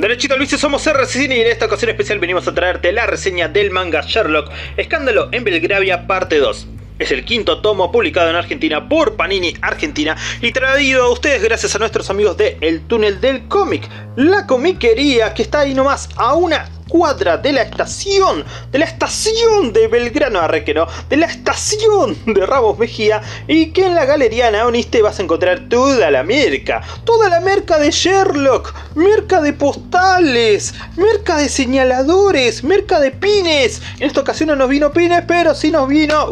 Derechito al vicio, somos RCCine y en esta ocasión especial venimos a traerte la reseña del manga Sherlock, Escándalo en Belgravia parte 2. Es el quinto tomo publicado en Argentina por Panini Argentina y traído a ustedes gracias a nuestros amigos de El Túnel del Cómic, la comiquería que está ahí nomás a una cuadra de la estación de Belgrano Arrequeno, de la estación de Ramos Mejía, y que en la Galería Naoniste vas a encontrar toda la merca de Sherlock, merca de postales, merca de señaladores, merca de pines. En esta ocasión no nos vino pines, pero sí nos vino,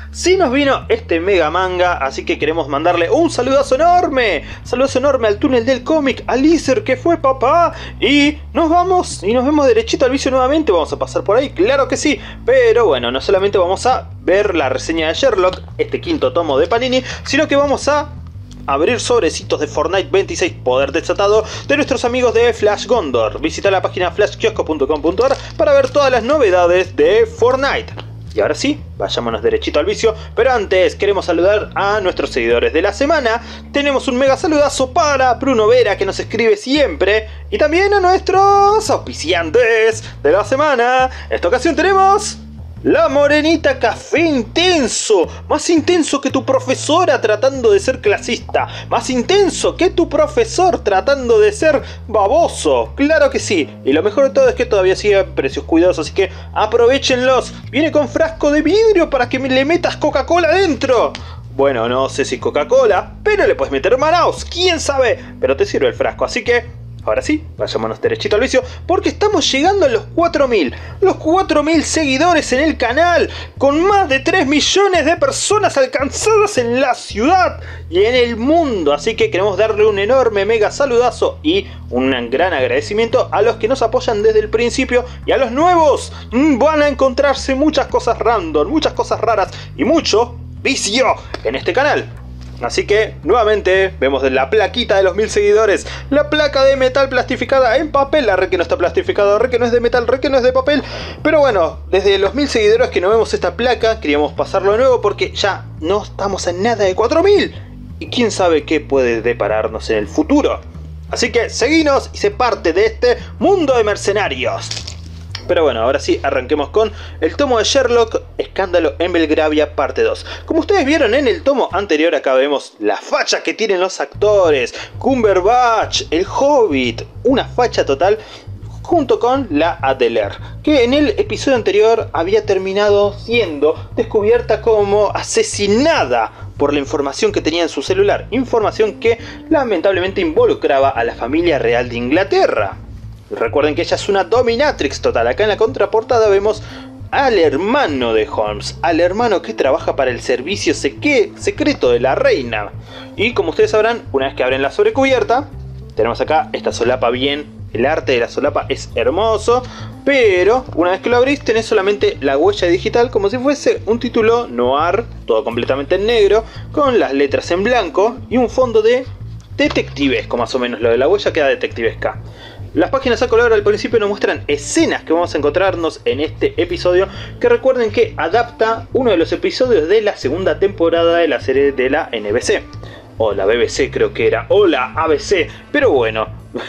este mega manga, así que queremos mandarle un saludazo enorme al Túnel del Cómic, a Lizer que fue papá, y nos vamos y nos vemos derechito al vicio nuevamente. Vamos a pasar por ahí, claro que sí, pero bueno, no solamente vamos a ver la reseña de Sherlock, este quinto tomo de Panini, sino que vamos a abrir sobrecitos de Fortnite 26 Poder Desatado de nuestros amigos de Flash Gondor. Visita la página flashkiosco.com.ar para ver todas las novedades de Fortnite. Y ahora sí, vayámonos derechito al vicio, pero antes queremos saludar a nuestros seguidores de la semana. Tenemos un mega saludazo para Bruno Vera, que nos escribe siempre, y también a nuestros auspiciantes de la semana. En esta ocasión tenemos La Morenita Café Intenso, más intenso que tu profesora tratando de ser clasista, más intenso que tu profesor tratando de ser baboso, claro que sí, y lo mejor de todo es que todavía sigue a precios cuidados, así que aprovechenlos. Viene con frasco de vidrio para que le metas Coca-Cola dentro. Bueno, no sé si Coca-Cola, pero le puedes meter Manaus, quién sabe, pero te sirve el frasco, así que ahora sí, vayámonos derechito al vicio, porque estamos llegando a los 4.000. Los 4.000 seguidores en el canal, con más de 3 millones de personas alcanzadas en la ciudad y en el mundo. Así que queremos darle un enorme mega saludazo y un gran agradecimiento a los que nos apoyan desde el principio, y a los nuevos. Van a encontrarse muchas cosas random, muchas cosas raras y mucho vicio en este canal. Así que, nuevamente, vemos la plaquita de los 1000 seguidores. La placa de metal plastificada en papel. La re que no está plastificada, re que no es de metal, re que no es de papel. Pero bueno, desde los 1000 seguidores que no vemos esta placa, queríamos pasarlo de nuevo porque ya no estamos en nada de 4000. Y quién sabe qué puede depararnos en el futuro. Así que, seguinos y sé parte de este mundo de mercenarios. Pero bueno, ahora sí, arranquemos con el tomo de Sherlock, Escándalo en Belgravia parte 2. Como ustedes vieron en el tomo anterior, acá vemos la facha que tienen los actores. Cumberbatch, el Hobbit, una facha total, junto con la Adelaide, que en el episodio anterior había terminado siendo descubierta como asesinada por la información que tenía en su celular. Información que lamentablemente involucraba a la familia real de Inglaterra. Recuerden que ella es una dominatrix total. Acá en la contraportada vemos al hermano de Holmes, al hermano que trabaja para el servicio secreto de la reina. Y como ustedes sabrán, una vez que abren la sobrecubierta, tenemos acá esta solapa bien. El arte de la solapa es hermoso, pero una vez que lo abrís tenés solamente la huella digital, como si fuese un título noir, todo completamente en negro, con las letras en blanco y un fondo de detectivesco, más o menos. Lo de la huella queda detectivesca. Las páginas a color al principio nos muestran escenas que vamos a encontrarnos en este episodio, que recuerden que adapta uno de los episodios de la segunda temporada de la serie de la NBC. O la BBC creo que era, o la ABC, pero bueno,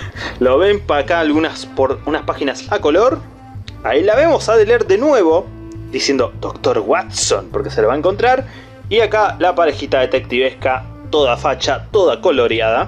lo ven para acá por unas páginas a color. Ahí la vemos a leer de nuevo, diciendo Dr. Watson, porque se la va a encontrar. Y acá la parejita detectivesca, toda facha, toda coloreada.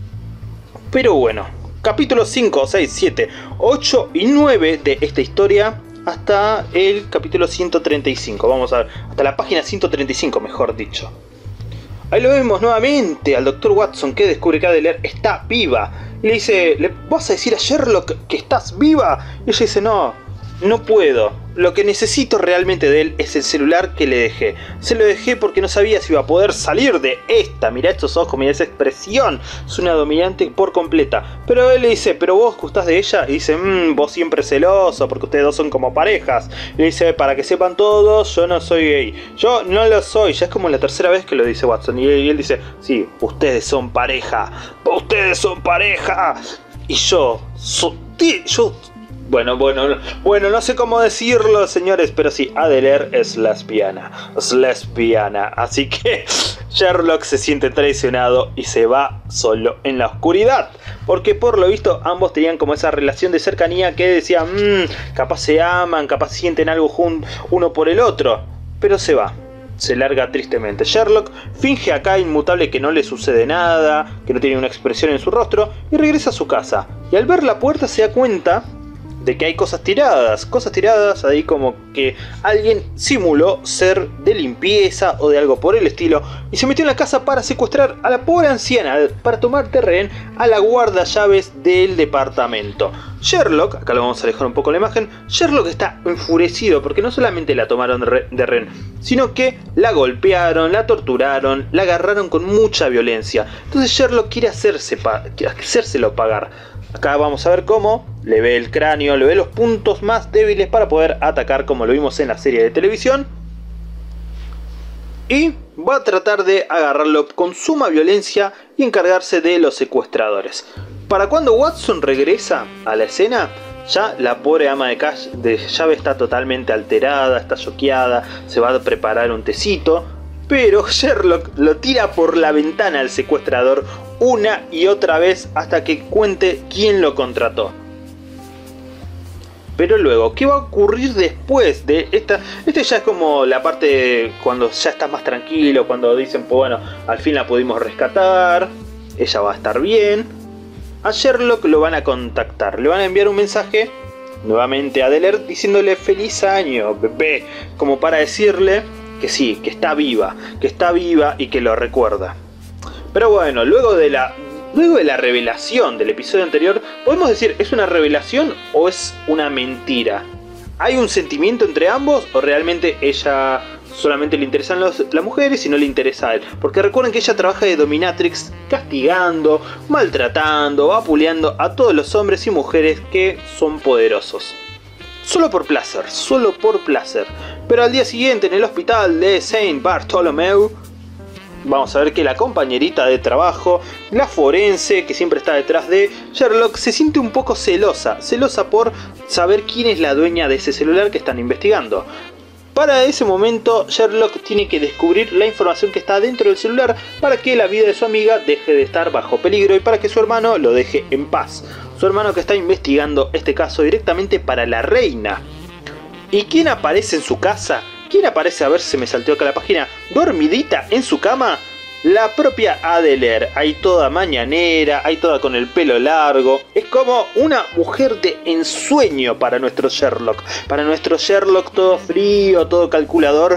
Pero bueno, capítulos 5, 6, 7, 8 y 9 de esta historia hasta el capítulo 135. Vamos a ver, hasta la página 135, mejor dicho. Ahí lo vemos nuevamente al Dr. Watson, que descubre que Adelaide está viva. Y le dice, ¿le vas a decir a Sherlock que estás viva? Y ella dice, no puedo. Lo que necesito realmente de él es el celular que le dejé. Se lo dejé porque no sabía si iba a poder salir de esta. Mirá estos ojos, mirá esa expresión. Es una dominante por completa. Pero él le dice, ¿pero vos gustás de ella? Y dice, vos siempre celoso porque ustedes dos son como parejas. Y le dice, para que sepan todos, yo no soy gay. Yo no lo soy. Ya es como la tercera vez que lo dice Watson. Y él dice, sí, ustedes son pareja. Ustedes son pareja. Y yo Bueno, no sé cómo decirlo, señores, pero sí, Adelaire es lesbiana. Así que Sherlock se siente traicionado y se va solo en la oscuridad. Porque por lo visto ambos tenían como esa relación de cercanía que decían, capaz se aman, capaz sienten algo uno por el otro. Pero se va. Se larga tristemente. Sherlock finge acá inmutable que no le sucede nada, que no tiene una expresión en su rostro, y regresa a su casa. Y al ver la puerta se da cuenta de que hay cosas tiradas ahí, como que alguien simuló ser de limpieza o de algo por el estilo, y se metió en la casa para secuestrar a la pobre anciana, para tomar de rehén a la guardallaves del departamento. Sherlock, acá lo vamos a alejar un poco la imagen, Sherlock está enfurecido porque no solamente la tomaron de rehén, sino que la golpearon, la torturaron, la agarraron con mucha violencia. Entonces Sherlock quiere hacérselo pagar. Acá vamos a ver cómo le ve el cráneo, le ve los puntos más débiles para poder atacar, como lo vimos en la serie de televisión. Y va a tratar de agarrarlo con suma violencia y encargarse de los secuestradores. Para cuando Watson regresa a la escena, ya la pobre ama de llave está totalmente alterada, está choqueada, se va a preparar un tecito. Pero Sherlock lo tira por la ventana al secuestrador una y otra vez hasta que cuente quién lo contrató. Pero luego, ¿qué va a ocurrir después de esta? Este ya es como la parte cuando ya estás más tranquilo, cuando dicen, pues bueno, al fin la pudimos rescatar, ella va a estar bien. A Sherlock lo van a contactar, le van a enviar un mensaje nuevamente a Adelaire diciéndole feliz año, bebé, como para decirle que sí, que está viva y que lo recuerda. Pero bueno, luego de la revelación del episodio anterior, podemos decir, ¿es una revelación o es una mentira? ¿Hay un sentimiento entre ambos o realmente ella solamente le interesan las mujeres y no le interesa a él? Porque recuerden que ella trabaja de dominatrix, castigando, maltratando, vapuleando a todos los hombres y mujeres que son poderosos. Solo por placer. Pero al día siguiente en el hospital de Saint Bartholomew, vamos a ver que la compañerita de trabajo, la forense que siempre está detrás de Sherlock, se siente un poco celosa por saber quién es la dueña de ese celular que están investigando. Para ese momento Sherlock tiene que descubrir la información que está dentro del celular para que la vida de su amiga deje de estar bajo peligro y para que su hermano lo deje en paz. Su hermano que está investigando este caso directamente para la reina. ¿Y quién aparece en su casa? ¿Quién aparece? A ver, se me salteó acá la página. Dormidita en su cama. La propia Adelaire. Ahí toda mañanera, ahí toda con el pelo largo. Es como una mujer de ensueño para nuestro Sherlock. Para nuestro Sherlock todo frío, todo calculador.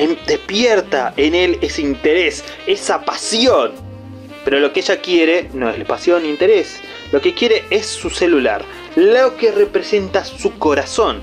Despierta en él ese interés, esa pasión. Pero lo que ella quiere no es pasión ni interés. Lo que quiere es su celular. Lo que representa su corazón.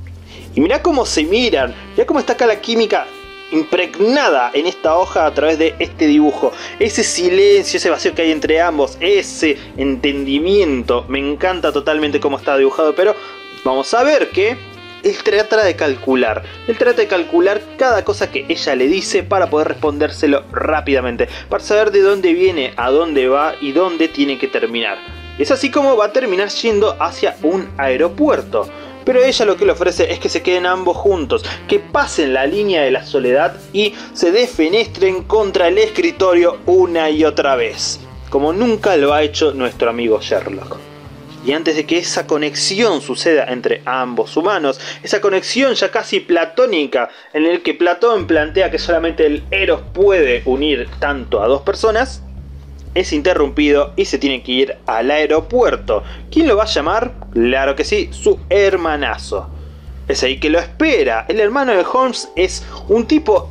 Y mirá cómo se miran. Mirá cómo está acá la química impregnada en esta hoja a través de este dibujo. Ese silencio, ese vacío que hay entre ambos, ese entendimiento. Me encanta totalmente cómo está dibujado, pero vamos a ver que él trata de calcular. Él trata de calcular cada cosa que ella le dice para poder respondérselo rápidamente. Para saber de dónde viene, a dónde va y dónde tiene que terminar. Es así como va a terminar yendo hacia un aeropuerto. Pero ella lo que le ofrece es que se queden ambos juntos, que pasen la línea de la soledad y se defenestren contra el escritorio una y otra vez, como nunca lo ha hecho nuestro amigo Sherlock. Y antes de que esa conexión suceda entre ambos humanos, esa conexión ya casi platónica, en el que Platón plantea que solamente el Eros puede unir tanto a dos personas, es interrumpido y se tiene que ir al aeropuerto. ¿Quién lo va a llamar? Claro que sí, su hermanazo. Es ahí que lo espera. El hermano de Holmes es un tipo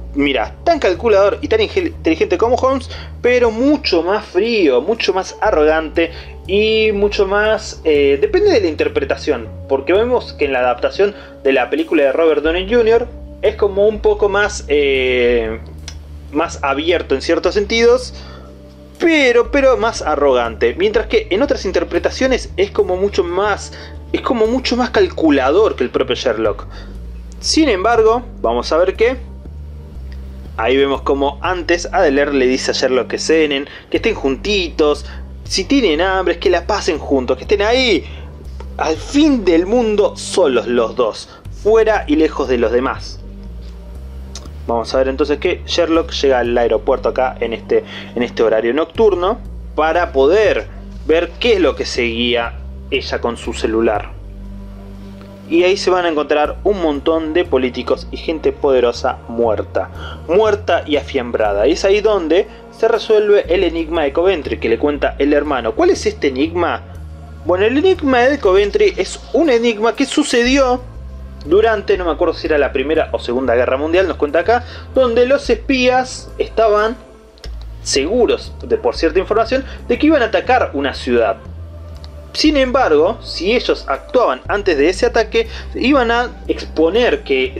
tan calculador y tan inteligente como Holmes, pero mucho más frío, mucho más arrogante y mucho más... depende de la interpretación, porque vemos que en la adaptación de la película de Robert Downey Jr. es como un poco más, más abierto en ciertos sentidos, pero más arrogante, mientras que en otras interpretaciones es como mucho más calculador que el propio Sherlock. Sin embargo, vamos a ver que ahí vemos como antes Adelaire le dice a Sherlock que cenen, que estén juntitos, si tienen hambre, que la pasen juntos, que estén ahí al fin del mundo solos los dos, fuera y lejos de los demás. Vamos a ver entonces que Sherlock llega al aeropuerto acá en este horario nocturno para poder ver qué es lo que seguía ella con su celular. Y ahí se van a encontrar un montón de políticos y gente poderosa muerta y afiambrada. Y es ahí donde se resuelve el enigma de Coventry que le cuenta el hermano. ¿Cuál es este enigma? Bueno, el enigma de Coventry es un enigma que sucedió durante, no me acuerdo si era la Primera o Segunda Guerra Mundial, nos cuenta acá, donde los espías estaban seguros, por cierta información, de que iban a atacar una ciudad. Sin embargo, si ellos actuaban antes de ese ataque, iban a exponer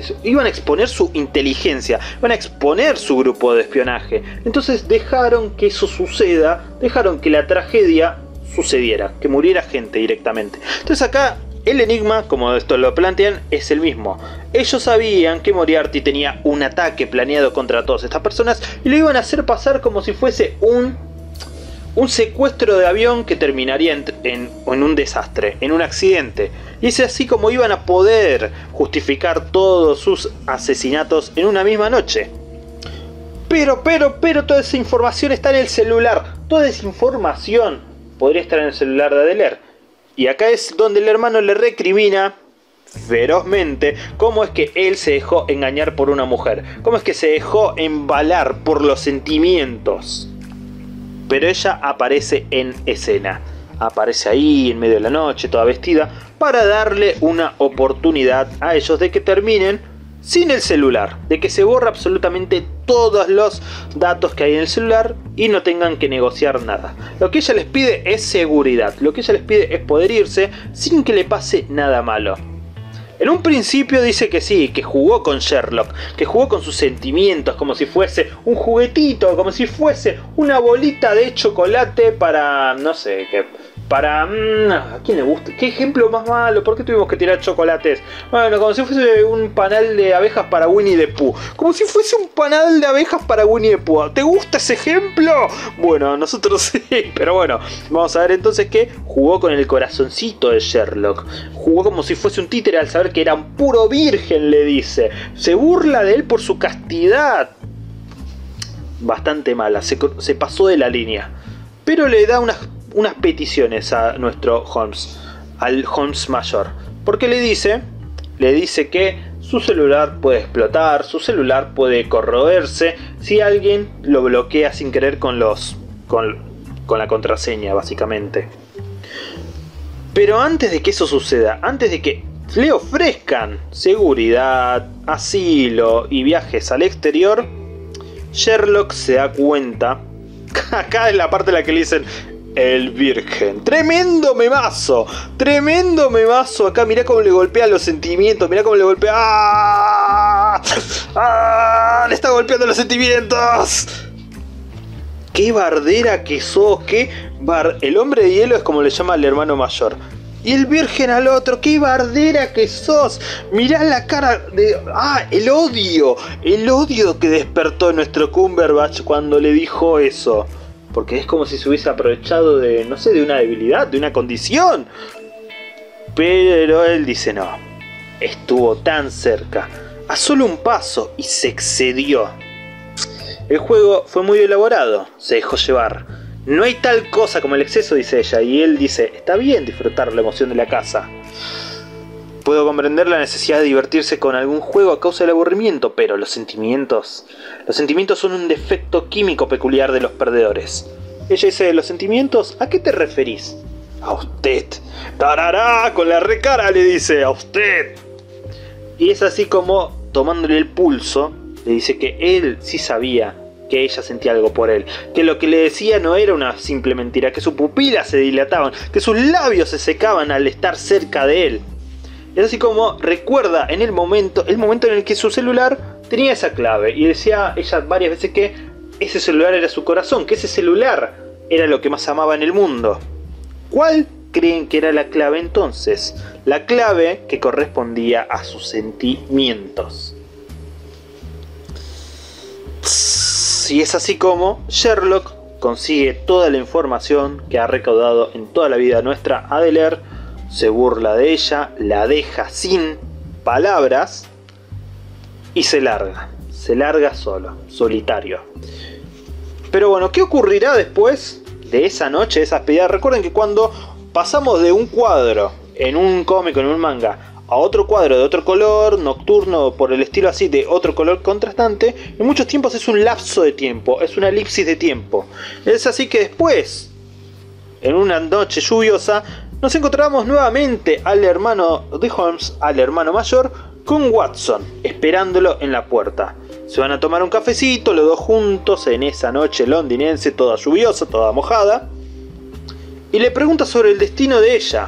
su inteligencia, iban a exponer su grupo de espionaje. Entonces dejaron que eso suceda, dejaron que la tragedia sucediera, que muriera gente directamente. Entonces acá el enigma, como esto lo plantean, es el mismo. Ellos sabían que Moriarty tenía un ataque planeado contra todas estas personas y lo iban a hacer pasar como si fuese un secuestro de avión que terminaría en un desastre, en un accidente. Y es así como iban a poder justificar todos sus asesinatos en una misma noche. Pero toda esa información está en el celular. Toda esa información podría estar en el celular de Adelaire. Y acá es donde el hermano le recrimina ferozmente cómo es que él se dejó engañar por una mujer. Cómo es que se dejó embalar por los sentimientos. Pero ella aparece en escena. Aparece ahí en medio de la noche, toda vestida, para darle una oportunidad a ellos de que terminen sin el celular. De que se borra absolutamente todos los datos que hay en el celular y no tengan que negociar nada. Lo que ella les pide es seguridad. Lo que ella les pide es poder irse sin que le pase nada malo. En un principio dice que sí, que jugó con Sherlock, que jugó con sus sentimientos como si fuese un juguetito, como si fuese una bolita de chocolate para, no sé, para... ¿a quién le gusta? ¿Qué ejemplo más malo? ¿Por qué tuvimos que tirar chocolates? Bueno, como si fuese un panal de abejas para Winnie the Pooh. Como si fuese un panal de abejas para Winnie the Pooh. ¿Te gusta ese ejemplo? Bueno, nosotros sí, pero bueno. Vamos a ver entonces que jugó con el corazoncito de Sherlock. Jugó como si fuese un títere al saber que era un puro virgen, le dice. Se burla de él por su castidad. Bastante mala, se pasó de la línea. Pero le da unas peticiones a nuestro Holmes, al Holmes mayor, porque le dice que su celular puede explotar, su celular puede corroerse si alguien lo bloquea sin querer con la contraseña, básicamente. Pero antes de que eso suceda, antes de que le ofrezcan seguridad, asilo y viajes al exterior, Sherlock se da cuenta. Acá es la parte en la que le dicen el virgen. Tremendo memazo. Tremendo memazo. Acá mirá cómo le golpea los sentimientos. Mirá cómo le golpea. ¡Ah! ¡Ah! Le está golpeando los sentimientos. Qué bardera que sos. El hombre de hielo es como le llama al hermano mayor. Y el virgen al otro. Qué bardera que sos. Mirá la cara de... el odio. El odio que despertó nuestro Cumberbatch cuando le dijo eso. Porque es como si se hubiese aprovechado de, no sé, de una debilidad, de una condición. Pero él dice no. Estuvo tan cerca. A solo un paso y se excedió. El juego fue muy elaborado. Se dejó llevar. No hay tal cosa como el exceso, dice ella. Y él dice, está bien disfrutar la emoción de la caza. Puedo comprender la necesidad de divertirse con algún juego a causa del aburrimiento, pero los sentimientos son un defecto químico peculiar de los perdedores. Ella dice, ¿los sentimientos? ¿A qué te referís? A usted. ¡Tarará! Con la recara le dice, a usted. Y es así como, tomándole el pulso, le dice que él sí sabía que ella sentía algo por él, que lo que le decía no era una simple mentira, que sus pupilas se dilataban, que sus labios se secaban al estar cerca de él. Es así como recuerda en el momento en el que su celular tenía esa clave. Y decía ella varias veces que ese celular era su corazón, que ese celular era lo que más amaba en el mundo. ¿Cuál creen que era la clave entonces? La clave que correspondía a sus sentimientos. Y es así como Sherlock consigue toda la información que ha recaudado en toda la vida nuestra Adelaire se burla de ella, la deja sin palabras y se larga solo, solitario. Pero bueno, ¿qué ocurrirá después de esa noche, de esa despedida? Recuerden que cuando pasamos de un cuadro en un cómic, en un manga, a otro cuadro de otro color, nocturno, por el estilo así, de otro color contrastante, en muchos tiempos es un lapso de tiempo, es una elipsis de tiempo. Es así que después, en una noche lluviosa, nos encontramos nuevamente al hermano de Holmes, al hermano mayor, con Watson, esperándolo en la puerta. Se van a tomar un cafecito, los dos juntos, en esa noche londinense, toda lluviosa, toda mojada. Y le pregunta sobre el destino de ella.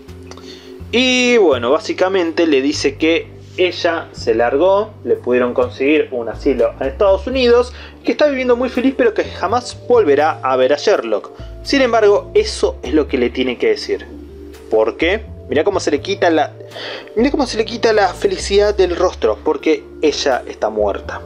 Y bueno, básicamente le dice que ella se largó, le pudieron conseguir un asilo en Estados Unidos, que está viviendo muy feliz, pero que jamás volverá a ver a Sherlock. Sin embargo, eso es lo que le tiene que decir. ¿Por qué? Mirá cómo se le quita la felicidad del rostro, porque ella está muerta.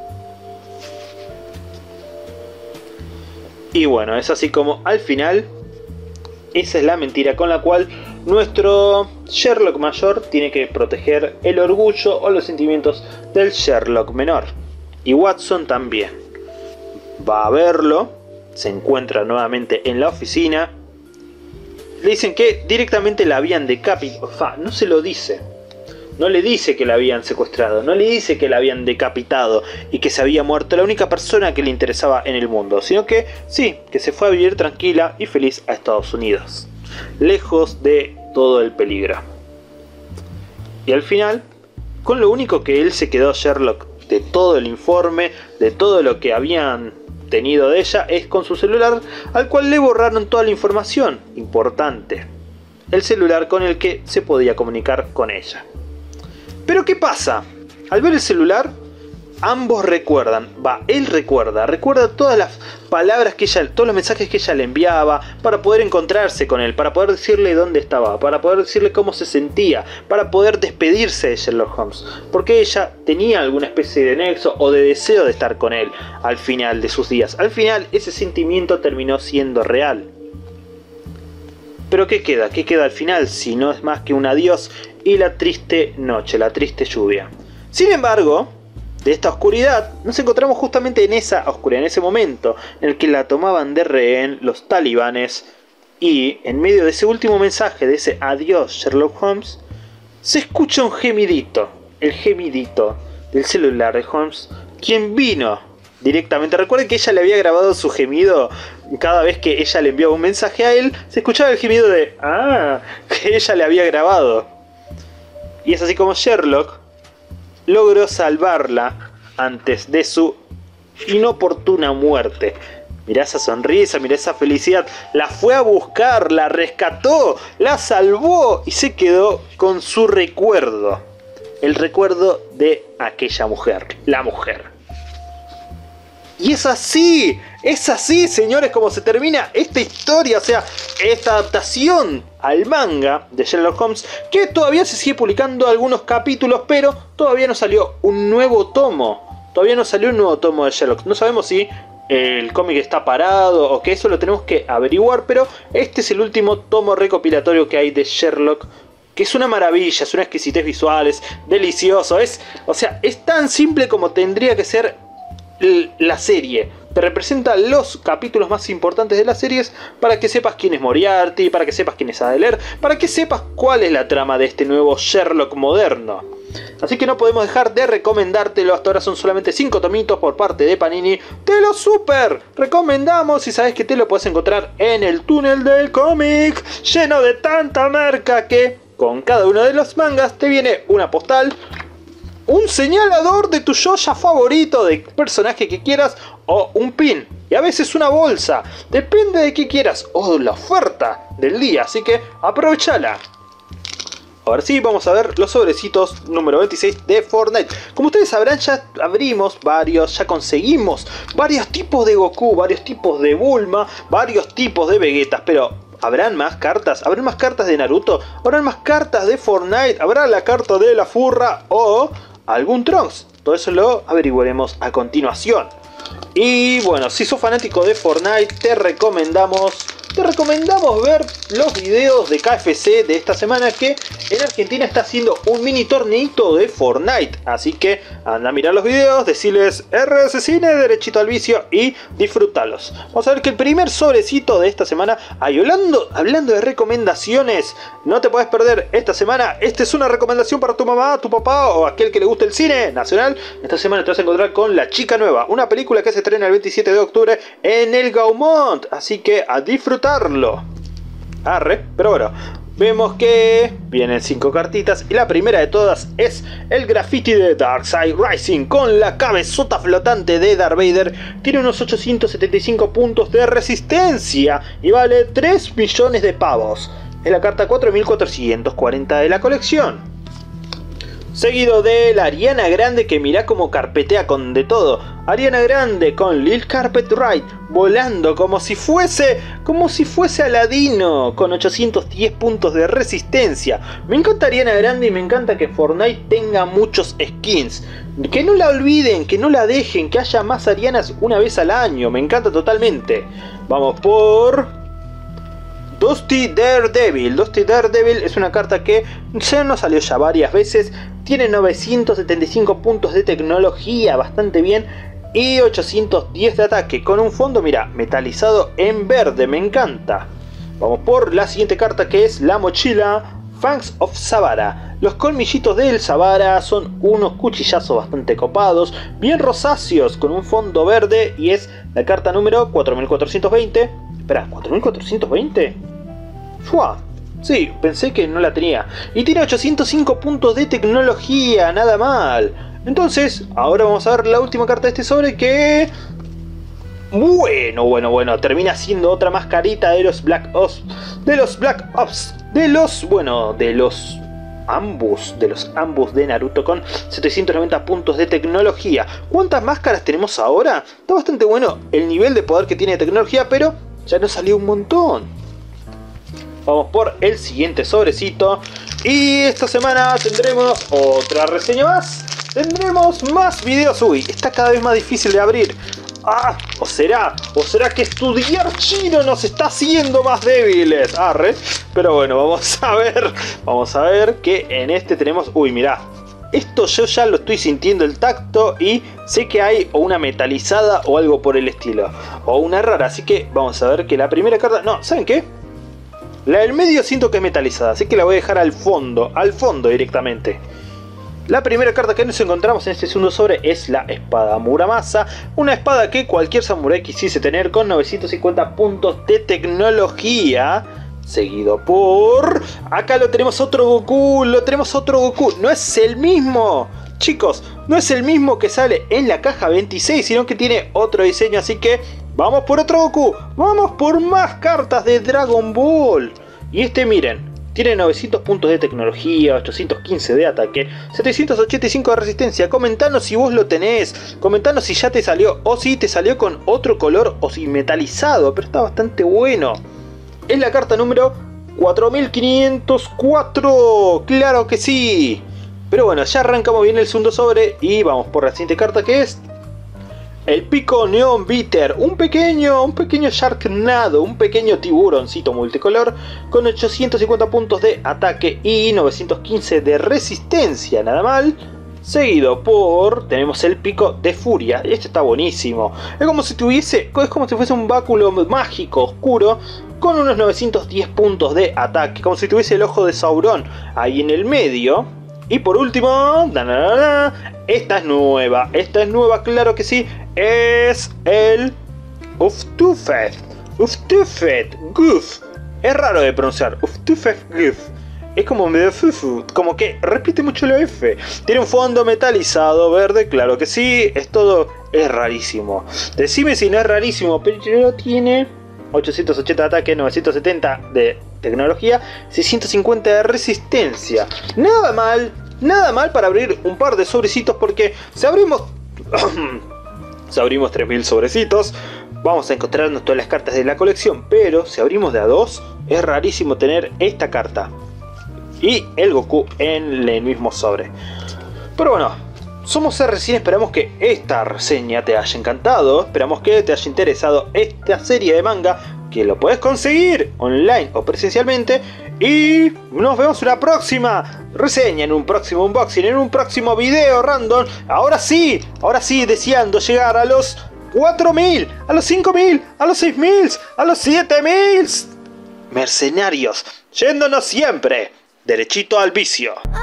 Y bueno, es así como al final, esa es la mentira con la cual nuestro Sherlock mayor tiene que proteger el orgullo o los sentimientos del Sherlock menor. Y Watson también. Va a verlo, se encuentra nuevamente en la oficina. Le dicen que directamente la habían decapitado. No se lo dice. No le dice que la habían secuestrado. No le dice que la habían decapitado y que se había muerto la única persona que le interesaba en el mundo. Sino que sí, que se fue a vivir tranquila y feliz a Estados Unidos. Lejos de todo el peligro. Y al final, con lo único que él se quedó, Sherlock, de todo el informe, de todo lo que habían tenido de ella, es con su celular, al cual le borraron toda la información importante. El celular con el que se podía comunicar con ella. Pero ¿qué pasa? Al ver el celular, ambos recuerdan, él recuerda todas las palabras que ella, todos los mensajes que ella le enviaba, para poder encontrarse con él, para poder decirle dónde estaba, para poder decirle cómo se sentía, para poder despedirse de Sherlock Holmes, porque ella tenía alguna especie de nexo o de deseo de estar con él al final de sus días. Al final ese sentimiento terminó siendo real. Pero ¿qué queda? ¿Qué queda al final? Si no es más que un adiós y la triste noche, la triste lluvia. Sin embargo, de esta oscuridad nos encontramos justamente en esa oscuridad, en ese momento en el que la tomaban de rehén los talibanes, y en medio de ese último mensaje, de ese adiós Sherlock Holmes, se escucha un gemidito, el gemidito del celular de Holmes, quien vino directamente. Recuerden que ella le había grabado su gemido cada vez que ella le enviaba un mensaje a él, se escuchaba el gemido de que ella le había grabado. Y es así como Sherlock logró salvarla antes de su inoportuna muerte. Mirá esa sonrisa, mirá esa felicidad. La fue a buscar, la rescató, la salvó y se quedó con su recuerdo. El recuerdo de aquella mujer, la mujer. Y es así, señores, como se termina esta historia, o sea, esta adaptación al manga de Sherlock Holmes, que todavía se sigue publicando algunos capítulos, pero todavía no salió un nuevo tomo. Todavía no salió un nuevo tomo de Sherlock. No sabemos si el cómic está parado o que eso lo tenemos que averiguar, pero este es el último tomo recopilatorio que hay de Sherlock, que es una maravilla, es una exquisitez visual, es delicioso, es tan simple como tendría que ser la serie. Te representa los capítulos más importantes de las series para que sepas quién es Moriarty, para que sepas quién es Adler, para que sepas cuál es la trama de este nuevo Sherlock moderno. Así que no podemos dejar de recomendártelo. Hasta ahora son solamente 5 tomitos por parte de Panini. Te lo super recomendamos y sabes que te lo puedes encontrar en el túnel del cómic, lleno de tanta marca que con cada uno de los mangas te viene una postal, un señalador de tu Yoya favorito, de personaje que quieras, o un pin, y a veces una bolsa, depende de qué quieras, o la oferta del día, así que aprovechala. Ahora sí, vamos a ver los sobrecitos número 26 de Fortnite. Como ustedes sabrán, ya abrimos varios, ya conseguimos varios tipos de Goku, varios tipos de Bulma, varios tipos de Vegetas, pero ¿habrán más cartas? ¿Habrán más cartas de Naruto? ¿Habrán más cartas de Fortnite? ¿Habrá la carta de la Furra o algún Trunks? Todo eso lo averiguaremos a continuación. Y bueno, si sos fanático de Fortnite, te recomendamos te recomendamos ver los videos de KFC de esta semana, que en Argentina está haciendo un mini torneito de Fortnite. Así que anda a mirar los videos, decirles RS Cine, derechito al vicio y disfrútalos. Vamos a ver que el primer sobrecito de esta semana, hablando de recomendaciones, no te puedes perder esta semana. Esta es una recomendación para tu mamá, tu papá o aquel que le guste el cine nacional. Esta semana te vas a encontrar con La Chica Nueva, una película que se estrena el 27 de octubre en el Gaumont, así que a disfrutarlo. Arre, pero bueno, vemos que vienen 5 cartitas y la primera de todas es el graffiti de Darkseid Rising con la cabezota flotante de Darth Vader. Tiene unos 875 puntos de resistencia y vale 3 millones de pavos. Es la carta 4440 de la colección. Seguido de la Ariana Grande, que mirá como carpetea con de todo. Ariana Grande con Lil Carpet Ride, volando como si fuese Aladino, con 810 puntos de resistencia. Me encanta Ariana Grande y me encanta que Fortnite tenga muchos skins. Que no la olviden, que no la dejen, que haya más Arianas una vez al año. Me encanta totalmente. Vamos por Dusty Daredevil. Dusty Daredevil es una carta que ya nos salió ya varias veces. Tiene 975 puntos de tecnología, bastante bien, y 810 de ataque, con un fondo, mira, metalizado en verde, me encanta. Vamos por la siguiente carta, que es la mochila Fangs of Zavara. Los colmillitos del Zavara son unos cuchillazos bastante copados, bien rosáceos, con un fondo verde, y es la carta número 4420. Espera, ¿4420? ¡Fua! Sí, pensé que no la tenía. Y tiene 805 puntos de tecnología, nada mal. Entonces, ahora vamos a ver la última carta de este sobre, que... Bueno, termina siendo otra mascarita de los Black Ops. De los ambos de Naruto con 790 puntos de tecnología. ¿Cuántas máscaras tenemos ahora? Está bastante bueno el nivel de poder que tiene de tecnología, pero ya nos salió un montón. Vamos por el siguiente sobrecito. Y esta semana tendremos otra reseña más. Tendremos más videos. Uy, está cada vez más difícil de abrir. ¿O será que estudiar chino nos está haciendo más débiles? Arre. Pero bueno, vamos a ver que en este tenemos... Uy, mirá. Esto yo ya lo estoy sintiendo el tacto y sé que hay o una metalizada o algo por el estilo. O una rara, así que vamos a ver que la primera carta... No, ¿saben qué? La del medio siento que es metalizada, así que la voy a dejar al fondo directamente. La primera carta que nos encontramos en este segundo sobre es la espada Muramasa. Una espada que cualquier samurái quisiese tener, con 950 puntos de tecnología. Seguido por... Acá lo tenemos otro Goku, No es el mismo, chicos, no es el mismo que sale en la caja 26, sino que tiene otro diseño, así que... Vamos por otro Goku, vamos por más cartas de Dragon Ball. Y este, miren, tiene 900 puntos de tecnología, 815 de ataque, 785 de resistencia. Comentanos si vos lo tenés, comentanos si ya te salió, o si te salió con otro color, o si metalizado, pero está bastante bueno. Es la carta número 4504, claro que sí. Pero bueno, ya arrancamos bien el segundo sobre y vamos por la siguiente carta, que es... el Pico Neon Bitter, un pequeño Sharknado, un pequeño tiburoncito multicolor con 850 puntos de ataque y 915 de resistencia, nada mal. Seguido por... tenemos el Pico de Furia, este está buenísimo. Es como si fuese un báculo mágico oscuro con unos 910 puntos de ataque, como si tuviese el ojo de Sauron ahí en el medio. Y por último, esta es nueva, claro que sí, es el Uftufet Goof. Es raro de pronunciar, Uftufet Goof. Es como medio fufu, como que repite mucho la F. Tiene un fondo metalizado verde, claro que sí, es rarísimo. Decime si no es rarísimo, pero tiene 880 de ataque, 970 de tecnología, 650 de resistencia. Nada mal para abrir un par de sobrecitos, porque si abrimos 3000 sobrecitos, vamos a encontrarnos todas las cartas de la colección, pero si abrimos de a dos, es rarísimo tener esta carta y el Goku en el mismo sobre. Pero bueno, somos RCine, esperamos que esta reseña te haya encantado, esperamos que te haya interesado esta serie de manga que lo puedes conseguir online o presencialmente. Y nos vemos en una próxima reseña, en un próximo unboxing, en un próximo video random. Ahora sí, deseando llegar a los 4000, a los 5000, a los 6000, a los 7000 mercenarios, yéndonos siempre derechito al vicio.